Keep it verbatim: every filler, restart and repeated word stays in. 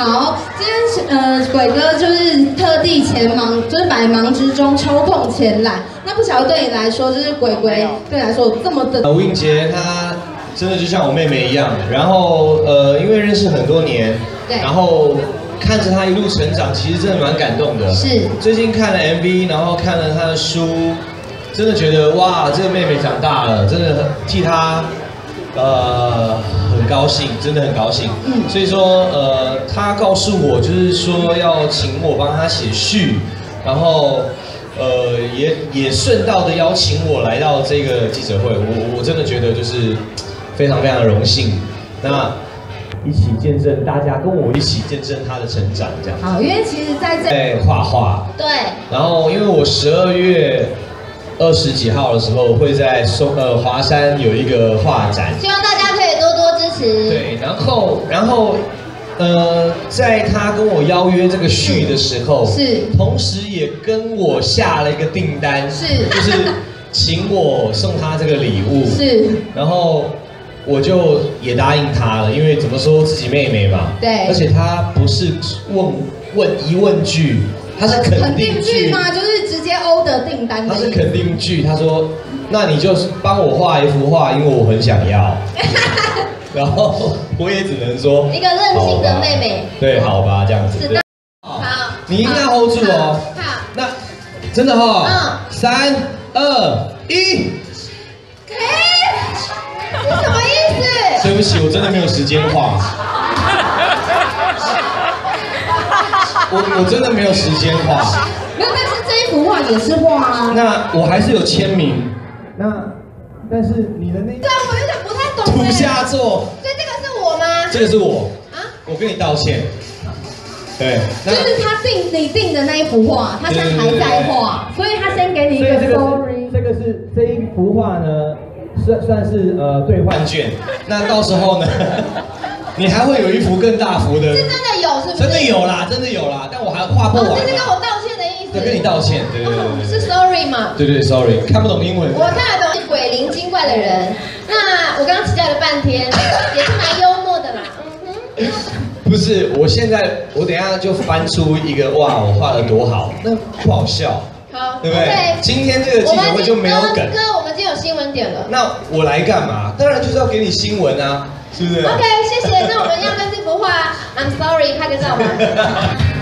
好，今天呃，鬼哥就是特地前忙，就是百忙之中抽空前来。那不晓得对你来说，就是鬼鬼对你来说有这么的。 吴映洁她真的就像我妹妹一样，然后呃，因为认识很多年， 对， 然后看着她一路成长，其实真的蛮感动的。 是。最近看了 M V， 然后看了她的书，真的觉得哇，这个妹妹长大了，真的替她。 呃，很高兴，真的很高兴。嗯，所以说，呃，他告诉我，就是说要请我帮他写序，然后，呃，也也顺道的邀请我来到这个记者会，我我真的觉得就是非常非常的荣幸。那一起见证大家跟我一起见证他的成长，这样。 好，因为其实在这在画画。对。然后，因为我十二月。 二十几号的时候会在松呃华山有一个画展， 希望大家可以多多支持。 对，然后然后呃，在他跟我邀约这个序的时候， 是， 同时也跟我下了一个订单， 是， 就是请我送他这个礼物， 是， 然后我就也答应他了，因为怎么说自己妹妹嘛， 对， 而且他不是问问疑问句。 他是肯定句吗？就是直接欧的订单。 他是肯定句，他说：“那你就是帮我画一幅画，因为我很想要。”然后我也只能说一个任性的妹妹。 对，好吧，这样子。 好， 你一定要 hold 住哦。 好， 那真的哈。 嗯。 三二一。 哎，是什么意思？ 对不起，我真的没有时间画。我我真的没有时间画， 没有，但是这一幅画也是画啊。 那我还是有签名，那但是你的那对啊，我有点不太懂。 图下作， 所以这个是我吗？ 这个是我啊，我跟你道歉。对， 就是他定你定的那一幅画，他现在还在画，所以他先给你一个 sorry。 这个是这一幅画呢，算算是呃兑换券，那到时候呢？你还会有一幅更大幅的， 是真的有，是不是？ 真的有啦，真的有啦，但我还画不完。 哦，这是跟我道歉的意思。 对，跟你道歉，对对对对。 是 sorry 嘛？ 对对 ，sorry， 看不懂英文。 我看得懂，是鬼灵精怪的人。那我刚刚期待了半天，也是蛮幽默的啦。嗯哼。不是，我现在我等一下就翻出一个哇，我画的多好，那不好笑。 好， 对不对？今天这个记者会就没有梗。 哥，我们今天有新闻点了。 那我来干嘛？当然就是要给你新闻啊。是不是 ？OK， 谢谢。那我们要跟这幅画 ，I'm sorry， 拍个照吧。